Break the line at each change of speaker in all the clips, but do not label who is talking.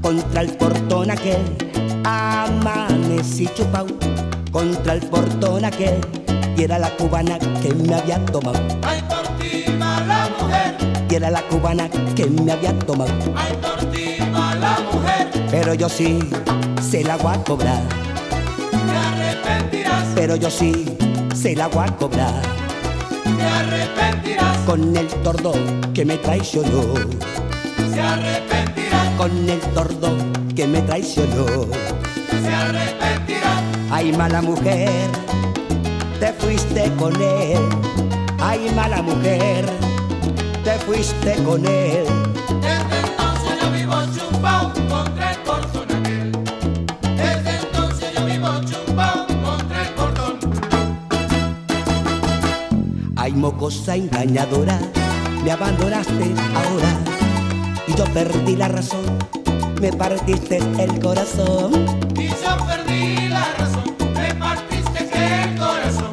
contra el portón aquel. Amanecí chupao contra el portón aquel, y era la cubana que me había tomado.
Ay, por ti mala mujer.
Y era la cubana que me había tomado.
Ay, por ti mala mujer.
Pero yo sí se la voy a cobrar.
Te arrepentirás.
Pero yo sí se la voy a cobrar.
Te arrepentirás.
Con el tordo que me traicionó.
Se arrepentirás.
Con el tordo que me traicionó.
Se arrepentirás.
Ay, mala mujer, te fuiste con él. Ay, mala mujer, te fuiste con él.
Desde entonces yo vivo chupao contra el portón aquel. Desde entonces yo vivo chupao contra el portón.
Ay, mocosa engañadora, me abandonaste ahora y yo perdí la razón, me partiste el corazón.
Y yo perdí la razón, me partiste el corazón.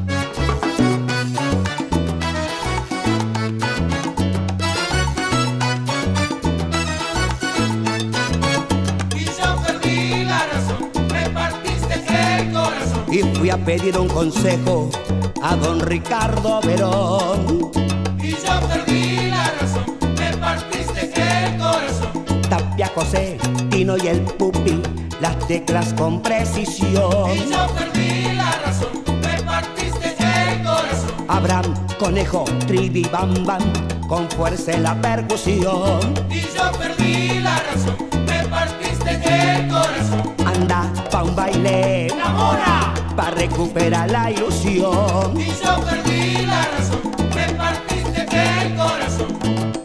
Y yo perdí la razón, me partiste el corazón.
Y fui a pedir un consejo a don Ricardo Verón.
Y yo perdí la razón, me partiste el corazón.
Tapia, José, Tino y el Pupi, las teclas con precisión.
Y yo perdí la razón, me partiste el corazón.
Abraham, Conejo, Trivi, Bam Bam, con fuerza en la percusión.
Y yo perdí la razón, me partiste el corazón.
Anda pa' un baile,
¡La mora!
pa' recuperar la ilusión.
Y yo perdí la razón, me partiste el corazón.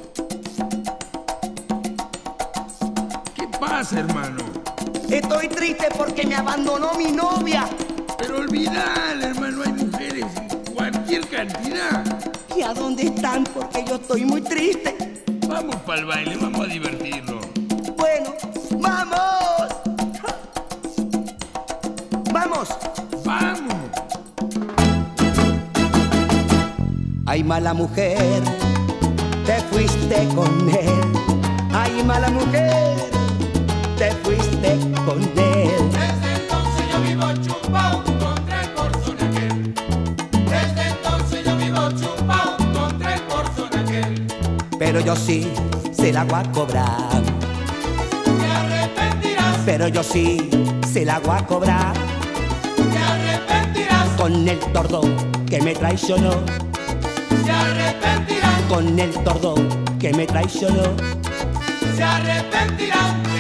¿Qué pasa, hermano?
Estoy triste porque me abandonó mi novia.
Pero olvidar, hermano, hay mujeres en cualquier cantidad.
¿Y a dónde están? Porque yo estoy muy triste.
Vamos para el baile, vamos a divertirnos.
Bueno, ¡vamos! ¡Vamos!
¡Vamos!
Ay, mala mujer, te fuiste con él. Ay, mala mujer, te fuiste con él.
Desde entonces yo vivo chupao contra el portón aquel. Desde entonces yo vivo chupao contra el portón aquel.
Pero yo sí se la voy a cobrar.
Te arrepentirás.
Pero yo sí se la voy a cobrar.
Te arrepentirás.
Con el tordo que me traicionó.
Se arrepentirás.
Con el tordo que me traicionó.
Se arrepentirás.